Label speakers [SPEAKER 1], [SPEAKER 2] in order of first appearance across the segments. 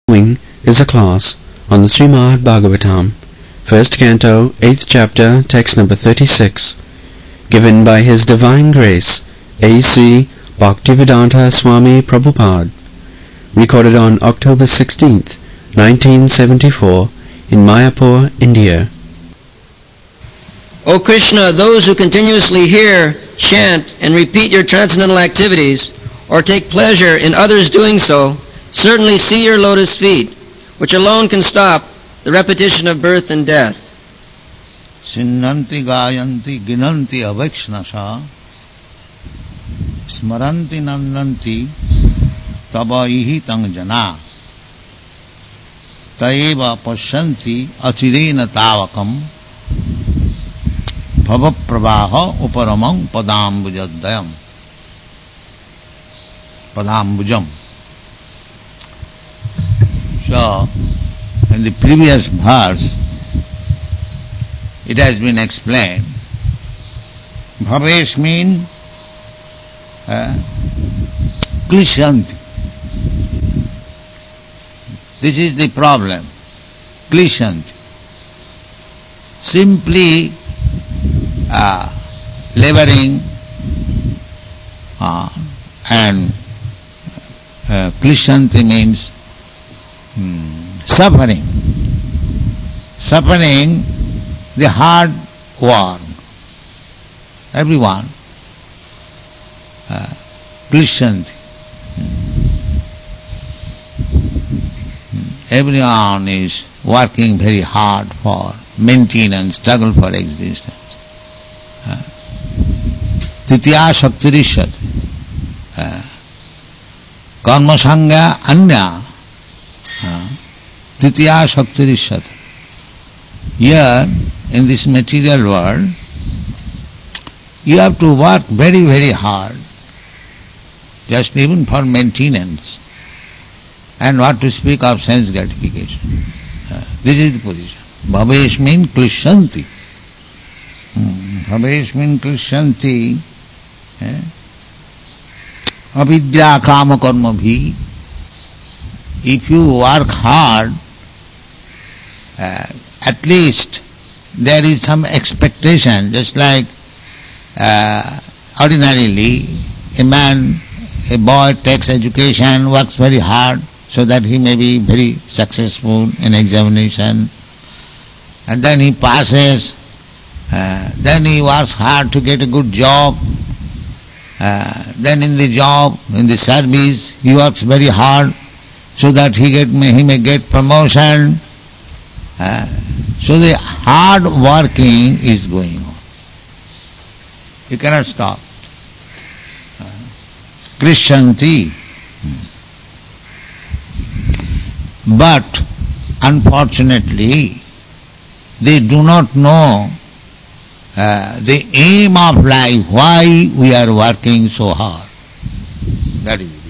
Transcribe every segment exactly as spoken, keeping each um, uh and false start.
[SPEAKER 1] Following is a class on the Srimad Bhagavatam, first canto, eighth chapter, text number thirty-six, given by His Divine Grace, A C Bhaktivedanta Swami Prabhupada, recorded on October sixteenth, nineteen seventy-four, in Mayapur, India.
[SPEAKER 2] O Krishna, those who continuously hear, chant, and repeat your transcendental activities, or take pleasure in others doing so, certainly see your lotus feet, which alone can stop the repetition of birth and death.
[SPEAKER 3] Sinnanti gayanti ginanti avakshnasa smaranti nandanti tabaihi tang jana taeva pasyanti achirena tavakam bhavapravaha uparamam padambujadayam padambujam. So, in the previous verse, it has been explained, Bhavesh means uh, Klishanti. This is the problem, Klishanti. Simply uh, laboring uh, and uh, Klishanti means Hmm. suffering. Suffering the hard work. Everyone. Uh, Klishanti. Hmm. Everyone is working very hard for maintenance, struggle for existence. Titiya shaktirishat. Karma sangha anya. Titiya shaktirishat. Here, in this material world, you have to work very, very hard, just even for maintenance, and what to speak of sense gratification. Uh, this is the position. Bhavesh means Klishanti. Hmm. Bhavesh means Klishanti. Eh? Avidya kama karma bhi. If you work hard, uh, at least there is some expectation, just like uh, ordinarily a man, a boy takes education, works very hard so that he may be very successful in examination, and then he passes, uh, then he works hard to get a good job, uh, then in the job, in the service, he works very hard so that he get may, he may get promotion. Uh, so the hard working is going on. You cannot stop. Uh, Krishanti. But unfortunately, they do not know uh, the aim of life, why we are working so hard. That is.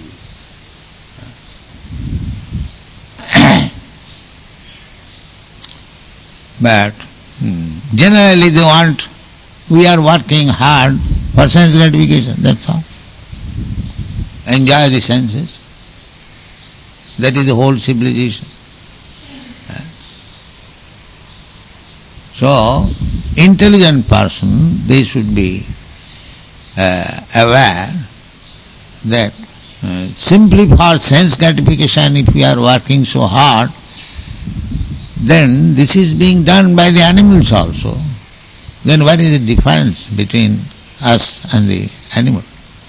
[SPEAKER 3] But hmm, generally they want, we are working hard for sense gratification, that's all. Enjoy the senses. That is the whole civilization. So, intelligent person, they should be uh, aware that uh, simply for sense gratification, if we are working so hard, then this is being done by the animals also. Then what is the difference between us and the animal?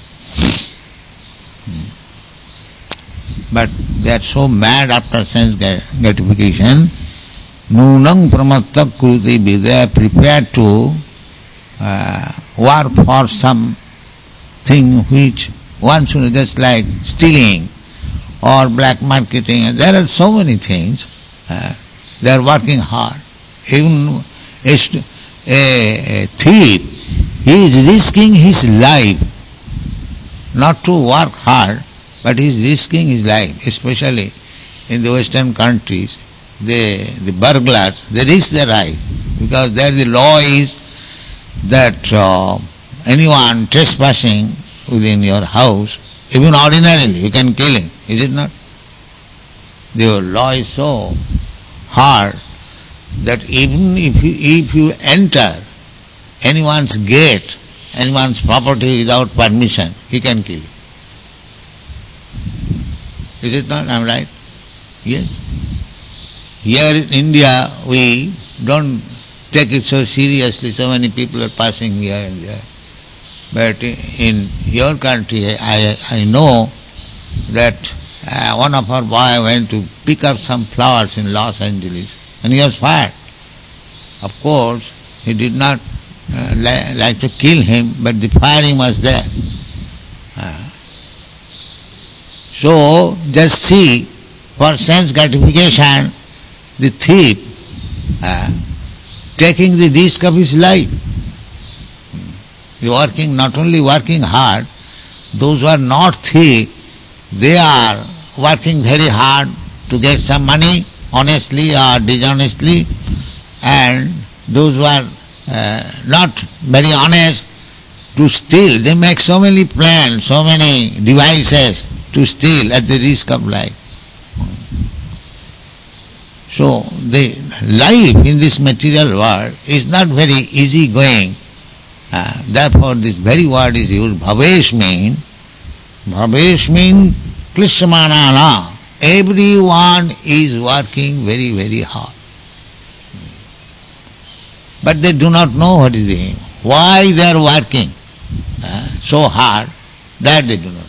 [SPEAKER 3] But they are so mad after sense gratification. Nunang pramatta kruti, they are prepared to uh, work for some thing which one should, just like stealing or black marketing. There are so many things. Uh, They are working hard. Even a, a, a thief, he is risking his life not to work hard, but he is risking his life, especially in the Western countries. The, the burglars, they risk their life because there the law is that uh, anyone trespassing within your house, even ordinarily, you can kill him, is it not? the law is so hard that even if you, if you enter anyone's gate, anyone's property without permission, he can kill you. Is it not? I'm right? Yes. Here in India, we don't take it so seriously. So many people are passing here and there. But in your country, I, I know that uh, one of our boy went to pick up some flowers in Los Angeles and he was fired. Of course, he did not uh, li- like to kill him, but the firing was there. Uh, so, just see, for sense gratification, the thief uh, taking the risk of his life. He working, not only working hard, those who are not thief, they are working very hard to get some money, honestly or dishonestly, and those who are uh, not very honest, to steal. They make so many plans, so many devices to steal at the risk of life. So the life in this material world is not very easy going. Uh, therefore this very word is used. Bhavesh mean, Bhavesh mean klishmanana. Everyone is working very, very hard. But they do not know what is the aim. Why they are working uh, so hard, that they do not.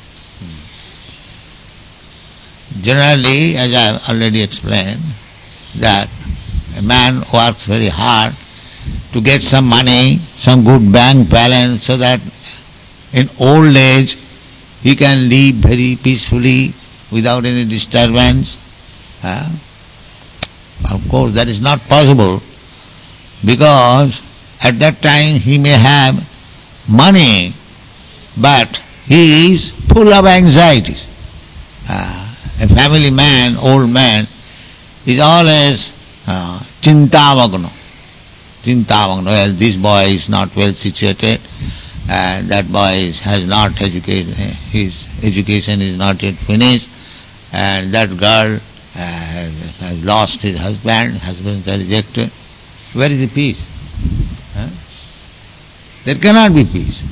[SPEAKER 3] Generally, as I have already explained, that a man works very hard to get some money, some good bank balance, so that in old age he can live very peacefully without any disturbance. Uh, of course, that is not possible, because at that time he may have money, but he is full of anxieties. Uh, a family man, old man, is always uh, chintavagno. Chintavagno, well, this boy is not well situated, uh, that boy is, has not educated, his education is not yet finished, and that girl uh, has lost his husband, husband is rejected. Where is the peace? Huh? There cannot be peace.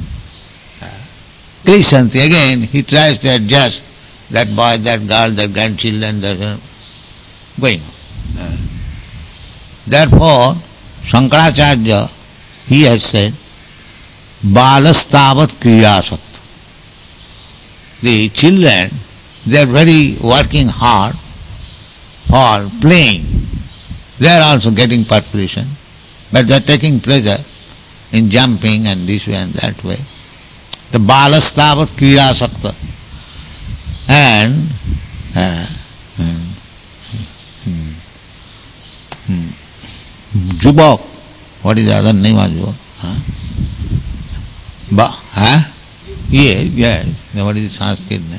[SPEAKER 3] Krishanti, uh, again, he tries to adjust that boy, that girl, that grandchildren, that uh, going on. Uh, therefore, Shankaracharya, he has said, Balastavat kriyasakta. The children, they are very working hard for playing. They are also getting perspiration, but they are taking pleasure in jumping and this way and that way. The balastavat kriyasakta. And uh, hmm, hmm, hmm. Jubok, what is the other name of Jubok? Huh? Ba, huh? Yes, yes. What is the Sanskrit name?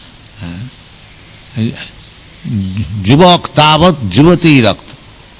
[SPEAKER 3] Huh? Jubok tavat juvati rakta.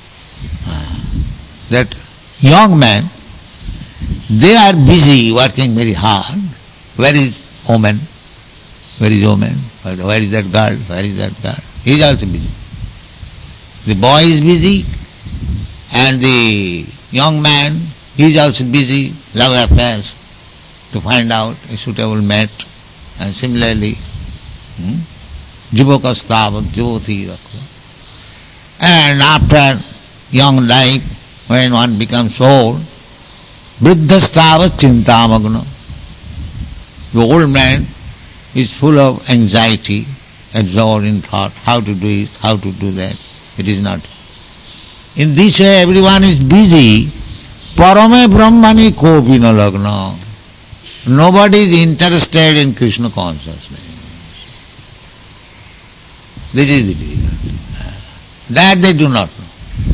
[SPEAKER 3] That young man, they are busy working very hard. Where is woman? Where is woman? Where is that girl? Where is that girl? He is also busy. The boy is busy, and the young man, he is also busy, love affairs, to find out a suitable mate. And similarly, Jivakastavat Jyoti Rakha. And after young life, when one becomes old, Vriddhastavat Chintamagna. The old man is full of anxiety, absorbed in thought, how to do it, how to do that. It is not. In this way everyone is busy. Parame Brahmani Kopina Lagna. Nobody is interested in Krishna consciousness. This is the reason. That they do not know.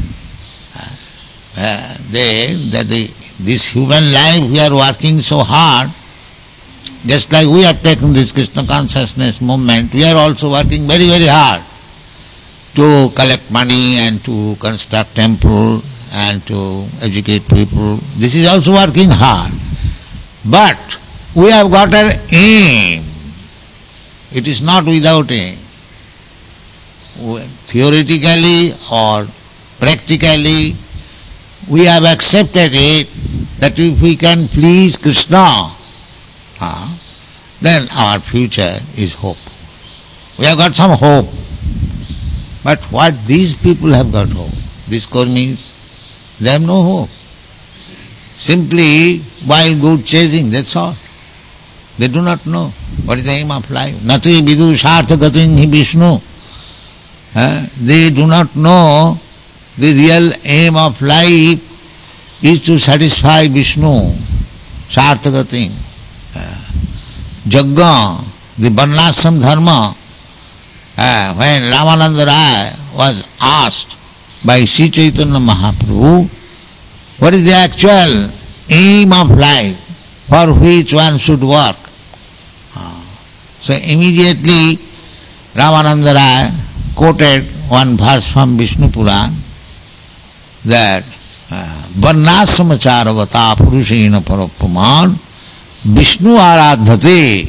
[SPEAKER 3] Uh, they, that the, this human life, we are working so hard. Just like we have taken this Krishna consciousness movement, we are also working very, very hard to collect money and to construct temple and to educate people. This is also working hard. But we have got an aim. It is not without aim. theoretically or practically, we have accepted it that if we can please Krishna, uh, then our future is hope. We have got some hope. But what these people have got hope? These Kurmis, they have no hope. Simply wild goat chasing, that's all. They do not know what is the aim of life. Nati vidu sartha gatin hi Vishnu. Uh, they do not know the real aim of life is to satisfy Vishnu. Sartha gatin. Uh, Jagga, the Varnashram dharma. Uh, when Ramananda Rai was asked by Sri Chaitanya Mahaprabhu, what is the actual aim of life for which one should work? Uh, so immediately Ramananda Rai quoted one verse from Vishnu Puran that Varnashramacharvata Purushena Parapaman Vishnu Aradhate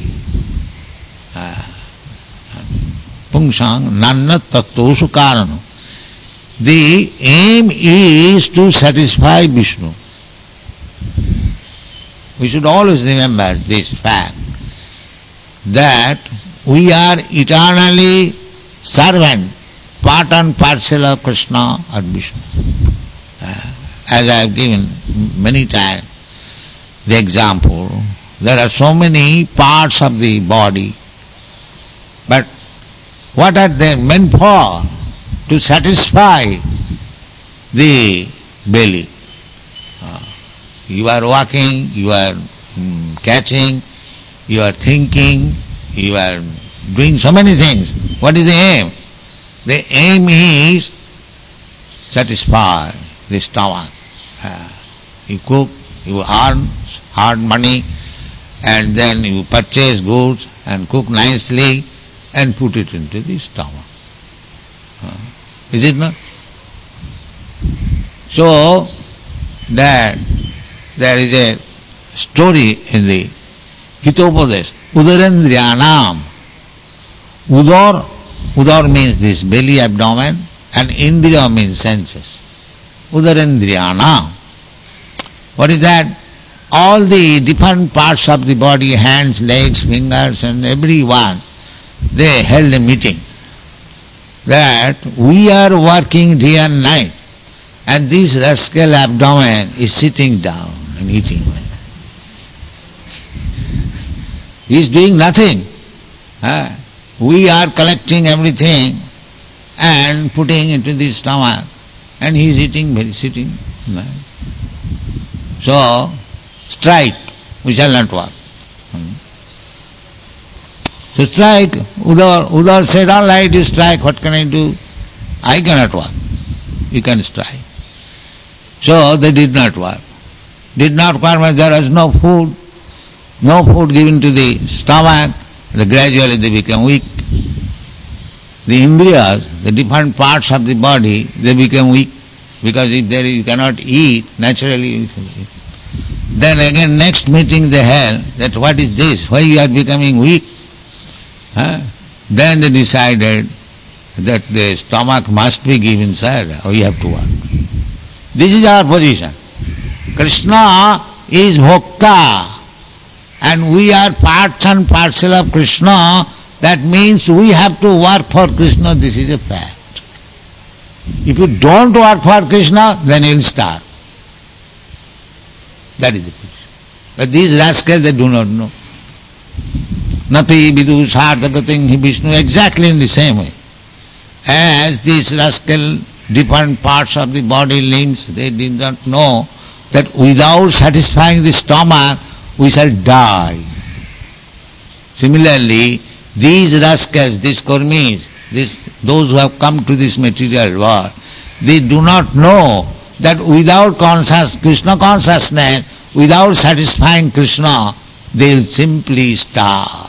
[SPEAKER 3] Pungsang Nannat Tattosu Karana. The aim is to satisfy Vishnu. We should always remember this fact that we are eternally servant, part and parcel of Krishna or Vishnu. Uh, as I have given many times the example, there are so many parts of the body, but what are they meant for? To satisfy the belly. Uh, you are walking, you are um, catching, you are thinking, you are doing so many things. What is the aim? The aim is satisfy the stomach. Uh, you cook, you earn hard money, and then you purchase goods and cook nicely and put it into the stomach. Uh, is it not? So, that there is a story in the Hitopadesh. Udarendriyanam. Udar, Udar means this belly, abdomen, and Indriya means senses. Udarendriyanam. What is that? All the different parts of the body, hands, legs, fingers, and everyone, they held a meeting that we are working day and night, and this rascal abdomen is sitting down and eating. He is doing nothing. Uh, we are collecting everything and putting into the stomach, and he is eating, very sitting. Uh, so, strike, we shall not work. Hmm. So strike, Udar, Udar said, all right, you strike, what can I do? I cannot work. You can strike. So they did not work. Did not work when there was no food, no food given to the stomach, the gradually they became weak. The indriyas, the different parts of the body, they became weak, because if there you cannot eat, naturally you will eat. Then again next meeting they held that what is this, why you are becoming weak? Huh? Then they decided that the stomach must be given, sir, or you have to work. This is our position. Krishna is Bhokta, and we are parts and parcel of Krishna. That means we have to work for Krishna. This is a fact. If you don't work for Krishna, then you will starve. That is the position. But these rascals, they do not know. Nati vidu sarthagating hi Vishnu, exactly in the same way. As these rascal different parts of the body, limbs, they did not know that without satisfying the stomach, we shall die. Similarly, these rascals, these Kurmis, this, those who have come to this material world, they do not know that without conscious, Krishna consciousness, without satisfying Krishna, they will simply starve.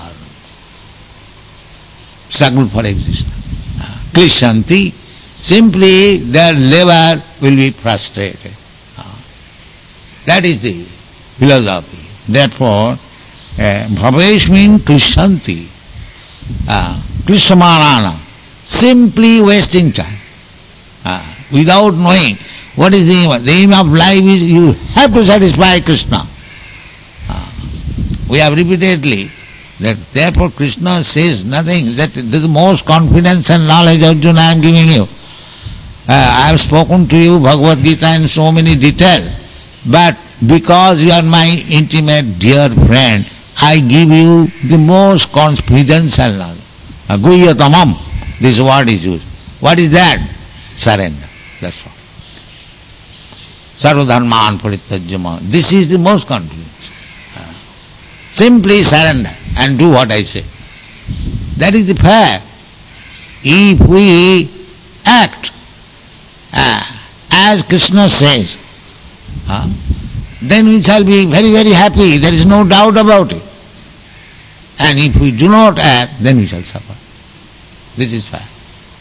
[SPEAKER 3] Struggle for existence. Krishanti, simply their labor will be frustrated. That is the philosophy. Therefore, Bhavesh means Krishanti. Krishnamanana. simply wasting time. Uh, without knowing what is the aim. The aim of life is you have to satisfy Krishna. Uh, we have repeatedly that therefore Krishna says nothing, that this is the most confidence and knowledge, Arjuna, I am giving you. Uh, I have spoken to you Bhagavad Gita in so many details, but because you are my intimate dear friend, I give you the most confidential knowledge. Uh, Guhya tamam, this word is used. What is that? Surrender. That's all. Sarvadharman parityajya. This is the most confidence. Uh, simply surrender and do what I say. That is the fact. If we act uh, as Krishna says, uh, then we shall be very, very happy. There is no doubt about it. And if we do not act, then we shall suffer. This is fact.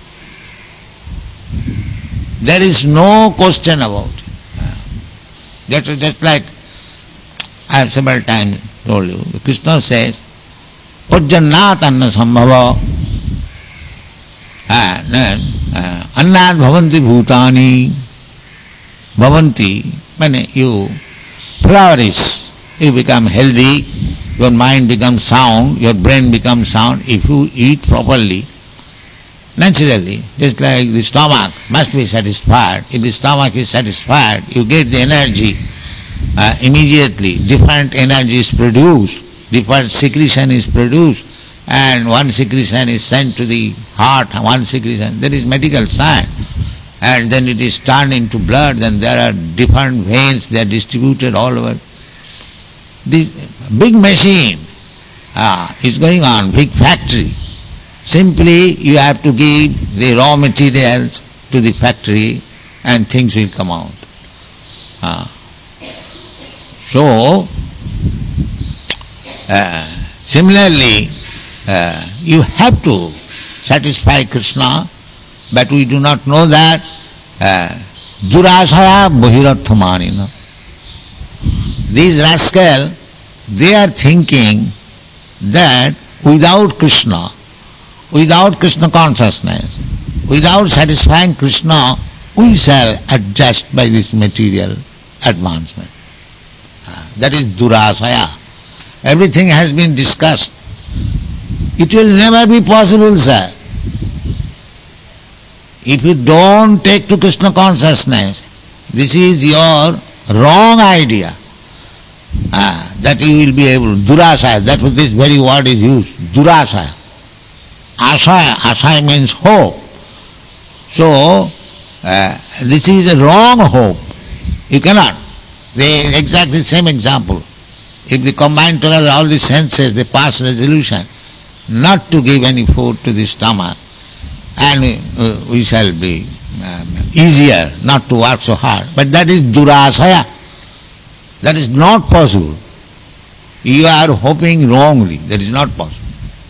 [SPEAKER 3] There is no question about it. That is just like I have several times told you. Krishna says, Pujjannat anna sambhava annat bhavanti bhutani bhavanti. When you flourish, you become healthy, your mind becomes sound, your brain becomes sound if you eat properly. Naturally, just like the stomach must be satisfied. If the stomach is satisfied, you get the energy uh, immediately. Different energy is produced, different secretion is produced, and one secretion is sent to the heart, one secretion. That is medical science. And then it is turned into blood, then there are different veins, they are distributed all over. This big machine uh, is going on, big factory. Simply you have to give the raw materials to the factory and things will come out. Uh, so, uh, similarly, uh, you have to satisfy Krishna, but we do not know that. Durasaya bhirarthamanina. These rascals, they are thinking that without Krishna, without Krishna consciousness, without satisfying Krishna, we shall adjust by this material advancement. Uh, that is durasaya. Everything has been discussed. It will never be possible, sir. If you don't take to Krishna consciousness, this is your wrong idea. Uh, that you will be able, durasaya, that's what this very word is used, durasaya. Asaya, asaya means hope. So, uh, this is a wrong hope. You cannot. They exactly the same example. If they combine together all the senses, they pass resolution not to give any food to the stomach, and uh, we shall be um, easier not to work so hard. But that is durasaya. That is not possible. You are hoping wrongly. That is not possible.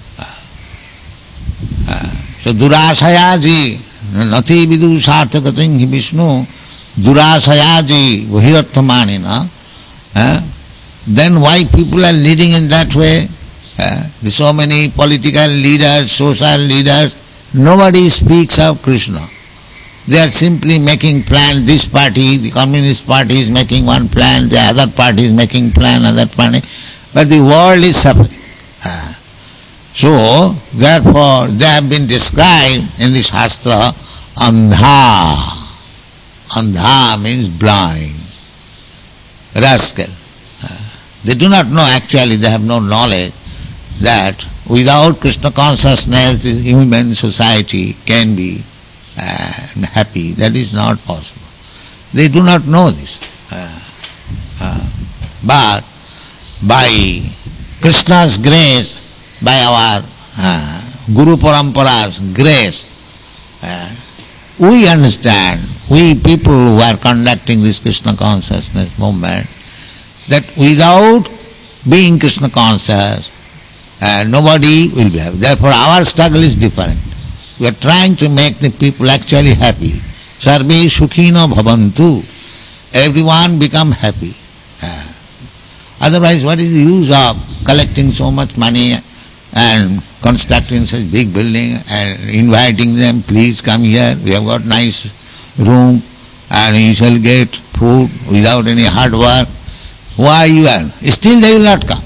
[SPEAKER 3] Uh, so durasayaji nati vidu sarthakating hi Vishnu durasayaji bhirarthamanina. Uh, then why people are leading in that way? Uh, so many political leaders, social leaders, nobody speaks of Krishna. They are simply making plan. This party, the Communist Party is making one plan, the other party is making plan, other party. But the world is suffering. Uh, So, therefore, they have been described in the Shastra, andha. Andha means blind, rascal. Uh, they do not know actually, they have no knowledge that without Krishna consciousness, the human society can be uh, happy. That is not possible. They do not know this. Uh, uh, but by Krishna's grace, by our uh, Guru Parampara's grace, uh, we understand, we people who are conducting this Krishna consciousness movement, that without being Krishna conscious, uh, nobody will be happy. Therefore our struggle is different. We are trying to make the people actually happy. Sarve sukhino bhavantu. Everyone become happy. Uh, otherwise what is the use of collecting so much money and constructing such big building and inviting them, please come here, we have got nice room and you shall get food without any hard work. Why you are? Still they will not come.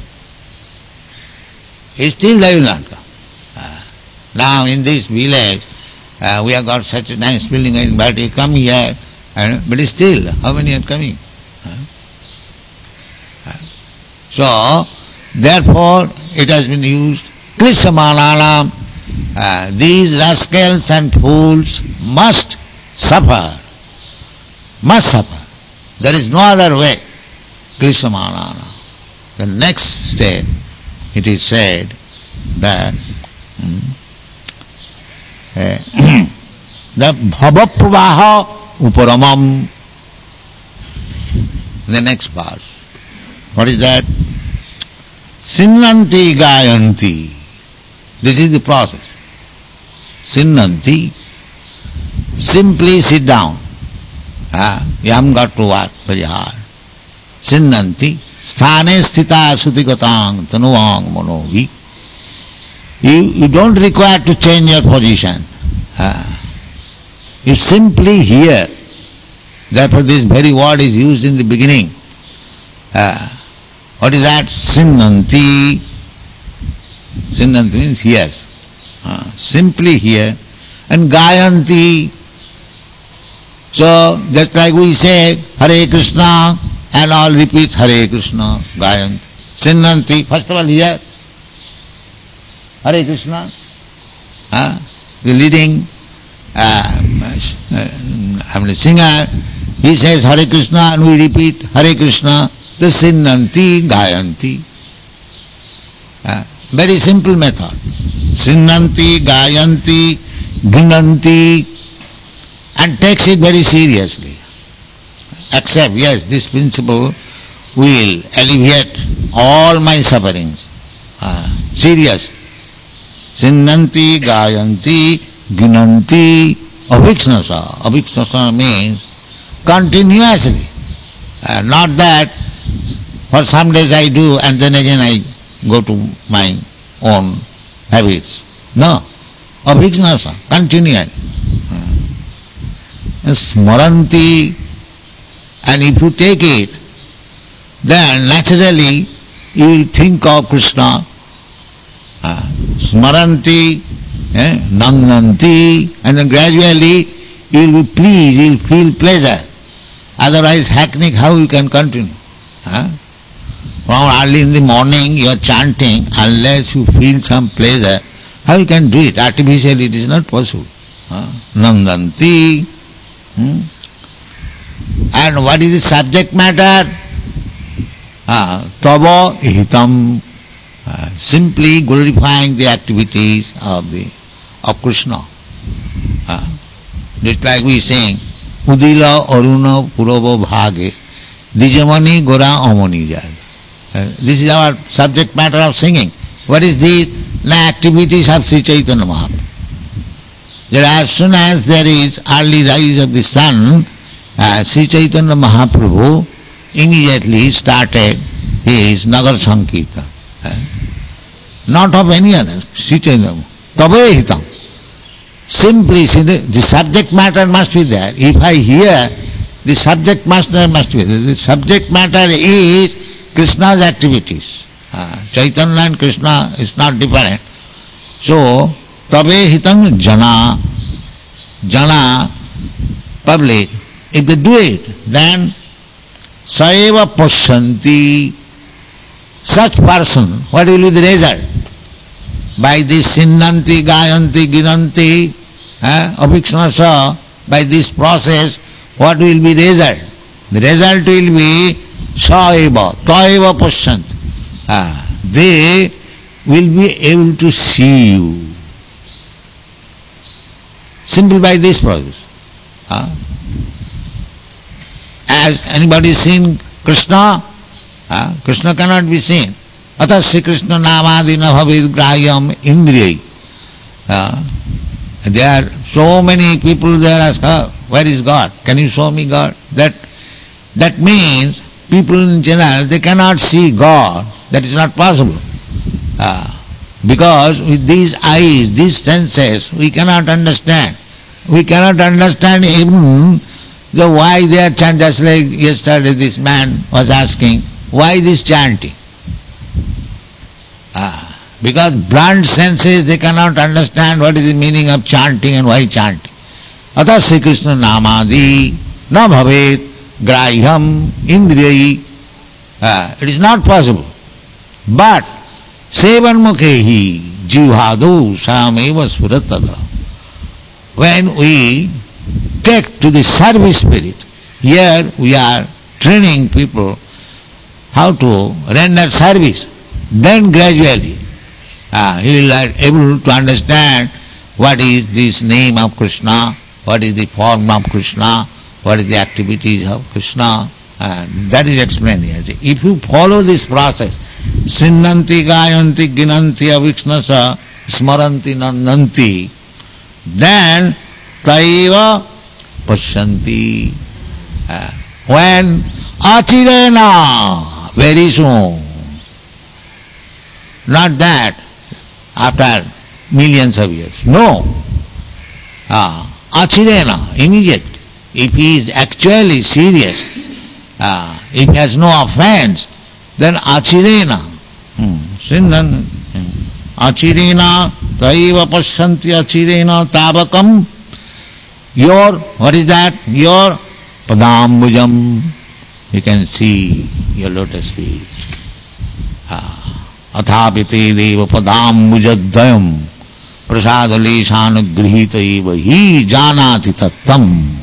[SPEAKER 3] Still they will not come. Uh, now in this village, uh, we have got such a nice building, I invite you, come here, and, but still, how many are coming? Uh, uh, so, therefore, it has been used, Krishamananam, uh, these rascals and fools must suffer, must suffer. There is no other way. Krishamananam. The next step, it is said that hmm, uh, the bhavapravaha uparamam, the next verse. What is that? Sinnanti gayanti. This is the process. Sinnanti. Simply sit down. Ah, you haven't got to work very hard. Sinnanti. Sthane sthita sutigatang tanuang monovi. You, you don't require to change your position. Ah. You simply hear. Therefore this very word is used in the beginning. Ah. What is that? Sinnanti. Sinnanti means hears. Uh, simply hear. And gayanti. So, just like we say, Hare Krishna, and all repeat Hare Krishna, gayanti. Sinnanti, first of all hear. Hare Krishna. Uh, the leading uh, I mean, singer, he says Hare Krishna, and we repeat Hare Krishna. The sinnanti, gayanti. Uh, very simple method. Sinnanti, gayanti, gunanti, and takes it very seriously. Accept, yes, this principle will alleviate all my sufferings. Uh, serious. Sinnanti, gayanti, gunanti, aviksnasa. Aviksnasa means continuously. Uh, not that for some days I do and then again I go to my own habits. No. Aviksnasa, continually. Uh, smaranti, and if you take it, then naturally you will think of Krishna. Uh, smaranti, eh, nandanti, and then gradually you will be pleased, you will feel pleasure. Otherwise, hackneyed, how you can continue? Huh? From early in the morning you are chanting, unless you feel some pleasure, how you can do it? Artificially it is not possible. Huh? Nandanti. Hmm? And what is the subject matter? Uh, Tava hitam. Uh, simply glorifying the activities of the of Krishna. Uh, just like we sing, Udila Aruna Purava Bhage, Dijamani Gora Amani Jad. Uh, this is our subject matter of singing. What is this? The activities of Sri Chaitanya Mahaprabhu. That as soon as there is early rise of the sun, uh, Sri Chaitanya Mahaprabhu immediately started his Nagar Sankirtan. Uh, not of any other, Sri Chaitanya. Tabe hitam. Simply, see, the, the subject matter must be there. If I hear, the subject matter must be there. The subject matter is Krishna's activities. Uh, Chaitanya and Krishna is not different. So, tabe hitam jana. Jana, public. If they do it, then saeva pasyanti. Such person, what will be the result? By this sinnanti, gayanti, ginanti, eh, aviksnasa, by this process, what will be the result? The result will be saeva, taeva pasyanti. Ah, they will be able to see you. Simply by this process. Ah. Has anybody seen Krishna? Uh, Krishna cannot be seen. Atha Sri Krishna namadina bhavid grahyam indriyai. Uh, there are so many people there ask, oh, where is God? Can you show me God? That that means people in general, they cannot see God. That is not possible. Uh, Because with these eyes, these senses, we cannot understand. We cannot understand even the why they are chanting. Just like yesterday this man was asking, why this chanting? Ah, because blunt senses, they cannot understand what is the meaning of chanting and why chanting. Atha Sri Krishna namadi na bhavet grahyam indriyayi. Ah, it is not possible. But sevanmukhehi jivhadu sameva suratada. When we take to the service spirit, here we are training people how to render service. Then gradually uh, he will be able to understand what is this name of Krishna, what is the form of Krishna, what is the activities of Krishna. Uh, that is explained here. If you follow this process, Sinnanti gayanti ginanti avikshnasa smaranti nandanti, then taiva pasyanti. Uh, when achirena, very soon, not that after millions of years, no. Uh, achirena, immediate. If he is actually serious, uh, if he has no offense, then achirena, hmm, sinnan, achirena, taiva pasyanti achirena tabakam, your, what is that? Your padambujam, you can see your lotus feet. Athapite deva padambujadayam prasadaleshanugrihita eva hi janati tattam.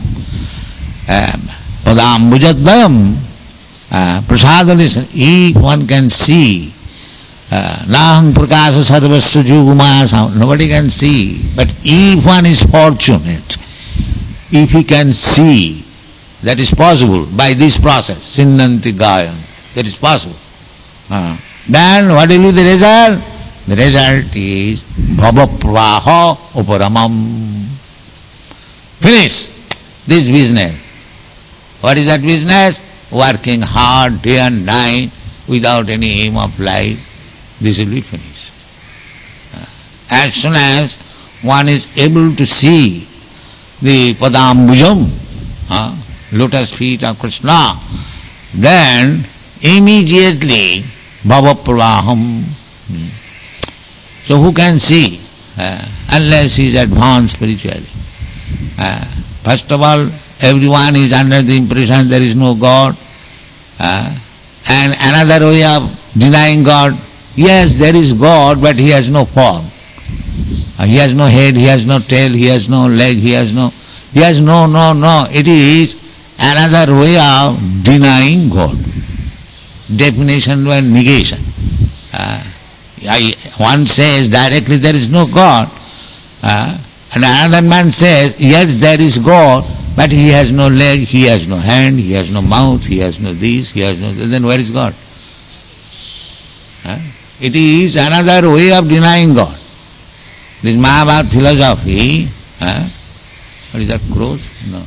[SPEAKER 3] Padambujadayam prasadaleshan, if one can see, naham prakasa sarvasya jugumaya, nobody can see, but if one is fortunate, if he can see, that is possible by this process, sinnanti gayan, that is possible. Uh, then what will be the result? The result is bhava pravaha uparamam. Finish this business. What is that business? Working hard day and night without any aim of life. This will be finished. Uh, as soon as one is able to see the padambujam, uh, lotus feet of Krishna, then immediately bhava pravaham. So who can see? Uh, unless he is advanced spiritually. Uh, first of all, everyone is under the impression there is no God. Uh, and another way of denying God, yes, there is God, but he has no form. Uh, he has no head, he has no tail, he has no leg, he has no... He has no, no, no. It is another way of denying God. Definition by negation. Uh, I, one says directly there is no God, uh, and another man says, yes, there is God, but he has no leg, he has no hand, he has no mouth, he has no this, he has no this. Then where is God? Uh, it is another way of denying God. This Mahabharata philosophy, uh, what is that, crows? No.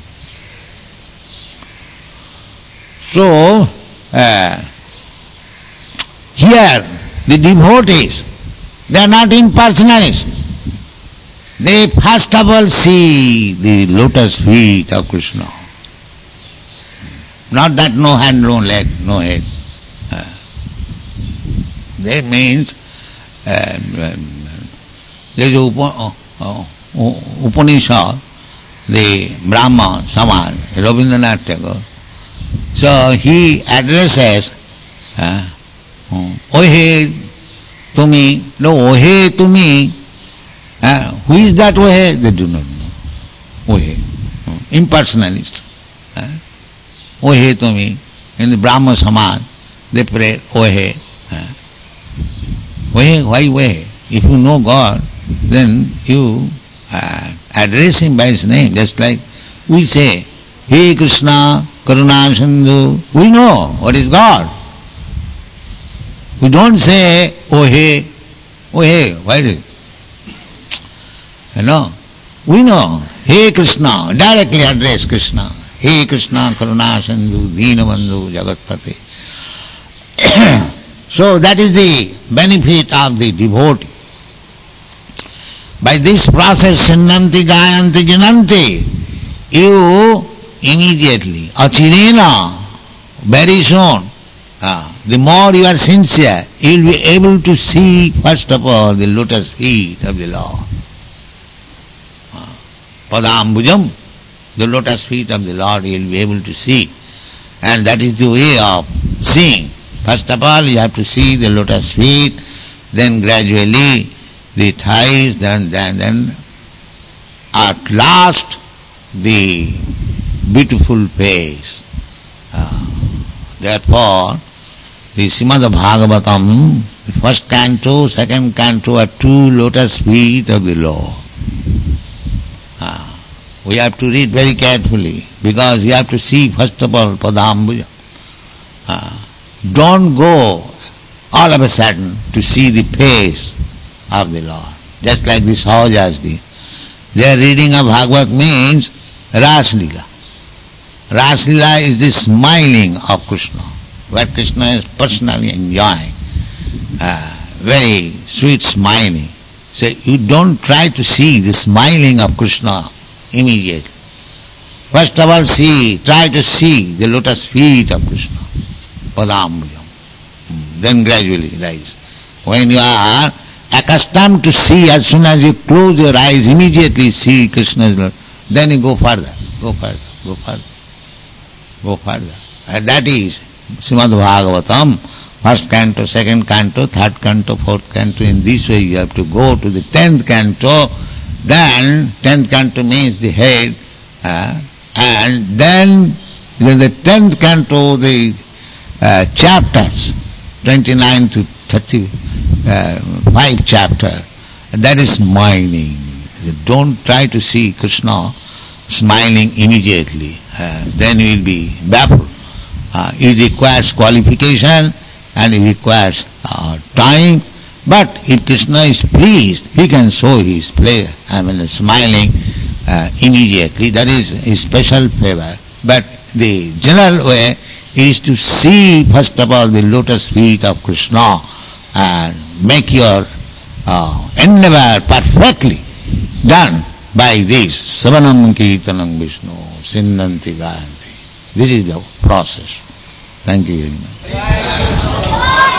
[SPEAKER 3] So, uh, here, the devotees, they are not impersonalists. They first of all see the lotus feet of Krishna. Not that no hand, no leg, no head. Uh, that means, uh, there is Upa, uh, uh, Upanishad, the Brahma, Samad, Rabindranath Tagore. So he addresses, uh, Ohe Tumi, no, Ohe Tumi, uh, who is that Ohe? They do not know. Ohe, uh, impersonalist. Uh, Ohe Tumi, in the Brahma Samad, they pray Ohe. Uh, Ohe, why Ohe? If you know God, then you uh, address him by his name, just like we say, Hey Krishna, Karuna Sindhu, we know what is God. We don't say, oh hey, oh hey, why do you? You know, we know, Hey Krishna, directly address Krishna. Hey Krishna, Karuna Sindhu, Deenabandhu, Jagatpate. So that is the benefit of the devotee. By this process, Sinnanti, Gayanti, Jinanti, you immediately, achirena, very soon, uh, the more you are sincere, you will be able to see, first of all, the lotus feet of the Lord. Uh, Padambujam, the lotus feet of the Lord, you will be able to see. And that is the way of seeing. First of all, you have to see the lotus feet, then gradually the thighs, then, then, then at last the beautiful face. Uh, therefore, the Srimad Bhagavatam, the first canto, second canto are two lotus feet of the Lord. Uh, we have to read very carefully because you have to see first of all Padambuja. Uh, don't go all of a sudden to see the face of the Lord. Just like the Sahajas did. Their reading of Bhagavad means Ras Lila. Ras Lila is the smiling of Krishna, where Krishna is personally enjoying. Uh, very sweet smiling. So you don't try to see the smiling of Krishna immediately. First of all see, try to see the lotus feet of Krishna, Padambujam. Then gradually rise. When you are accustomed to see, as soon as you close your eyes, immediately see Krishna's Lord, then you go further, go further, go further, go further. And that is Srimad Bhagavatam, first canto, second canto, third canto, fourth canto. In this way you have to go to the tenth canto. Then tenth canto means the head, uh, and then in the tenth canto the uh, chapters, twenty-nine to thirty-five chapter, that is smiling. Don't try to see Krishna smiling immediately, uh, then you will be baffled. Uh, it requires qualification and it requires uh, time, but if Krishna is pleased, he can show his play, I mean smiling uh, immediately. That is his special favor. But the general way is to see first of all the lotus feet of Krishna and make your uh, endeavor perfectly done by this. Savanam Kirtanam Vishnu, Sinnanti Gayanti. This is the process. Thank you very much.